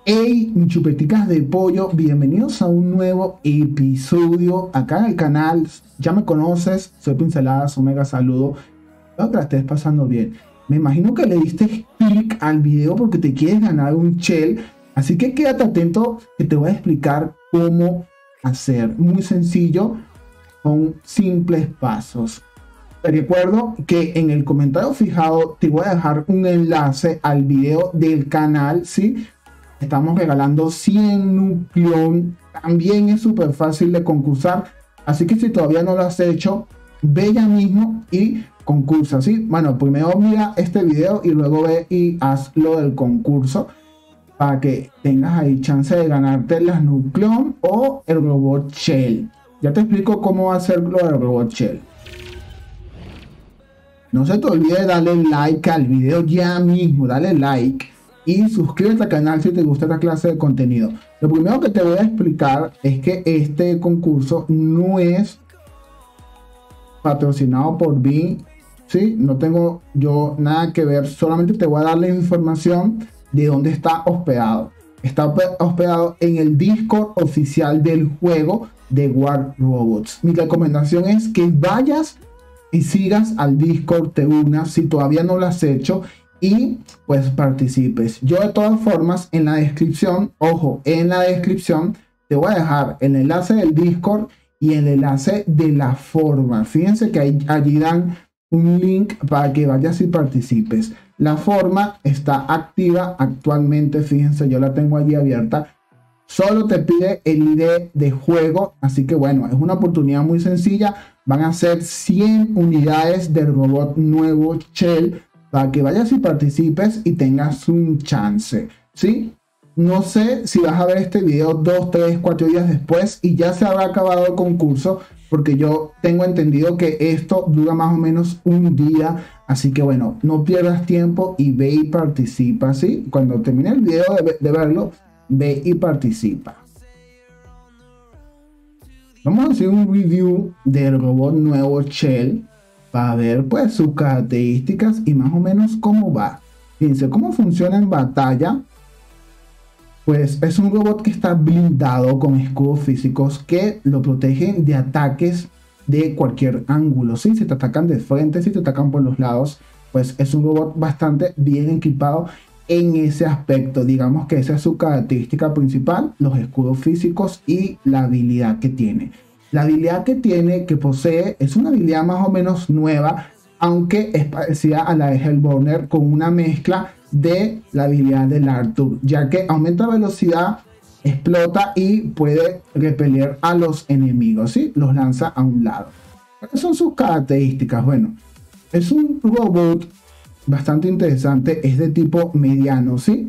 Hey, mis chupeticas de pollo, bienvenidos a un nuevo episodio acá en el canal. Ya me conoces, soy Pinceladas, un mega saludo. Espero que la estés pasando bien. Me imagino que le diste clic al video porque te quieres ganar un shell, así que quédate atento que te voy a explicar cómo hacer. Muy sencillo, con simples pasos. Te recuerdo que en el comentario fijado te voy a dejar un enlace al video del canal, ¿sí? Estamos regalando 100 Nucleon. También es súper fácil de concursar. Así que si todavía no lo has hecho, ve ya mismo y concursa, ¿sí? Bueno, primero mira este video y luego ve y haz lo del concurso para que tengas ahí chance de ganarte las Nucleon o el robot Shell. Ya te explico cómo hacer lo del robot Shell. No se te olvide darle like al video ya mismo, dale like. Y suscríbete al canal si te gusta esta clase de contenido. Lo primero que te voy a explicar es que este concurso no es patrocinado por Bing, ¿sí? No tengo yo nada que ver, solamente te voy a dar la información de dónde está hospedado. Está hospedado en el Discord oficial del juego de War Robots. Mi recomendación es que vayas y sigas al Discord, te unas si todavía no lo has hecho y pues participes. Yo de todas formas en la descripción, ojo, en la descripción te voy a dejar el enlace del Discord y el enlace de la forma. Fíjense que allí dan un link para que vayas y participes. La forma está activa actualmente, fíjense, yo la tengo allí abierta. Solo te pide el ID de juego, así que bueno, es una oportunidad muy sencilla. Van a ser 100 unidades del robot nuevo Shell para que vayas y participes y tengas un chance, ¿sí? No sé si vas a ver este video 2, 3, 4 días después y ya se habrá acabado el concurso, porque yo tengo entendido que esto dura más o menos un día, así que bueno, no pierdas tiempo y ve y participa, ¿sí? Cuando termine el video de verlo, ve y participa. Vamos a hacer un review del robot nuevo Shell para ver pues sus características y más o menos cómo va. Fíjense cómo funciona en batalla. Pues es un robot que está blindado con escudos físicos que lo protegen de ataques de cualquier ángulo, ¿sí? Si te atacan de frente, si te atacan por los lados, pues es un robot bastante bien equipado en ese aspecto. Digamos que esa es su característica principal, los escudos físicos y la habilidad que tiene. La habilidad que posee es una habilidad más o menos nueva, aunque es parecida a la de Hellburner, con una mezcla de la habilidad del Arthur, ya que aumenta velocidad, explota y puede repeler a los enemigos, ¿sí? Los lanza a un lado. ¿Cuáles son sus características? Bueno, es un robot bastante interesante, es de tipo mediano, ¿sí?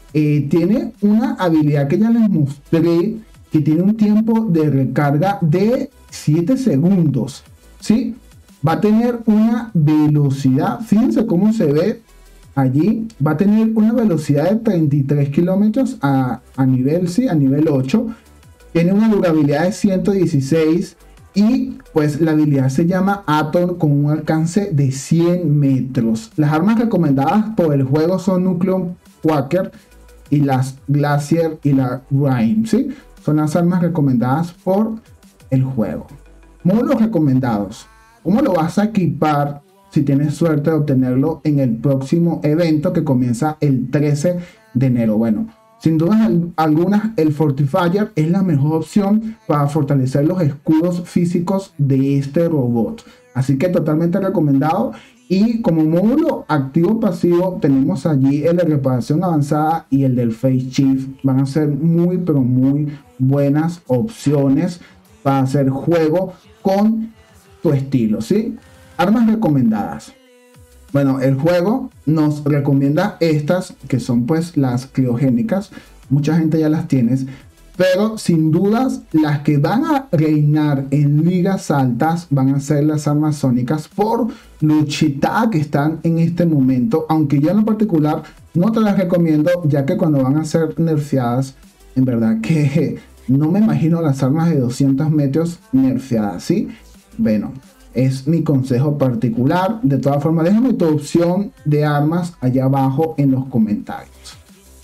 Tiene una habilidad que ya les mostré, que tiene un tiempo de recarga de 7 segundos, ¿sí? Va a tener una velocidad, fíjense cómo se ve allí, va a tener una velocidad de 33 kilómetros a nivel, ¿sí? A nivel 8, tiene una durabilidad de 116 y pues la habilidad se llama Atom con un alcance de 100 metros. Las armas recomendadas por el juego son Nucleon Quaker y las Glacier y la Rime, ¿sí? Son las armas recomendadas por el juego. Módulos recomendados. ¿Cómo lo vas a equipar si tienes suerte de obtenerlo en el próximo evento que comienza el 13 de enero? Bueno, sin dudas algunas, el Fortifier es la mejor opción para fortalecer los escudos físicos de este robot. Así que totalmente recomendado. Y como módulo activo pasivo tenemos allí el de reparación avanzada y el del Phase Shift. Van a ser muy pero muy buenas opciones para hacer juego con tu estilo, ¿sí? Armas recomendadas. Bueno, el juego nos recomienda estas que son pues las criogénicas. Mucha gente ya las tiene, pero sin dudas las que van a reinar en ligas altas van a ser las armas sónicas por lo chetada que están en este momento, aunque yo en lo particular no te las recomiendo, ya que cuando van a ser nerfeadas, en verdad que no me imagino las armas de 200 metros nerfeadas, ¿sí? Bueno, es mi consejo particular. De todas formas, déjame tu opción de armas allá abajo en los comentarios.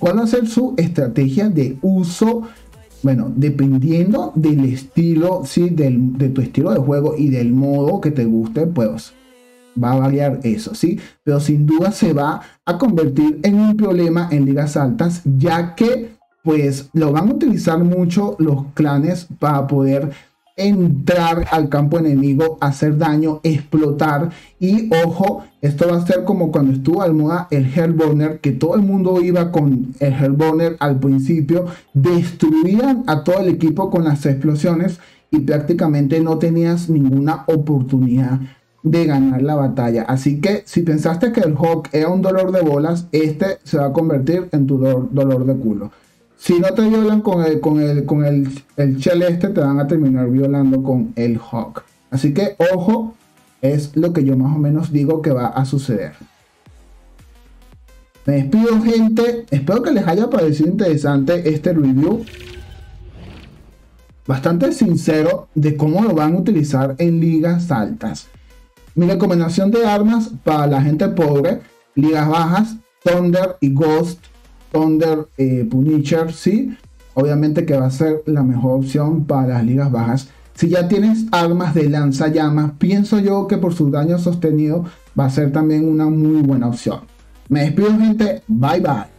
¿Cuál va a ser su estrategia de uso? Bueno, dependiendo del estilo, ¿sí? De tu estilo de juego y del modo que te guste, pues va a variar eso, ¿sí? Pero sin duda se va a convertir en un problema en ligas altas, ya que pues lo van a utilizar mucho los clanes para poder entrar al campo enemigo, hacer daño, explotar. Y ojo, esto va a ser como cuando estuvo al moda el Hellburner, que todo el mundo iba con el Hellburner al principio, destruían a todo el equipo con las explosiones y prácticamente no tenías ninguna oportunidad de ganar la batalla. Así que si pensaste que el Hawk era un dolor de bolas, este se va a convertir en tu dolor de culo. Si no te violan con el Shell este, te van a terminar violando con el Hawk. Así que ojo, es lo que yo más o menos digo que va a suceder. Me despido, gente. Espero que les haya parecido interesante este review. Bastante sincero de cómo lo van a utilizar en ligas altas. Mi recomendación de armas para la gente pobre, ligas bajas, Thunder y Ghost. Thunder Punisher, sí, obviamente que va a ser la mejor opción para las ligas bajas. Si ya tienes armas de lanzallamas, pienso yo que por su daño sostenido va a ser también una muy buena opción. Me despido, gente, bye bye.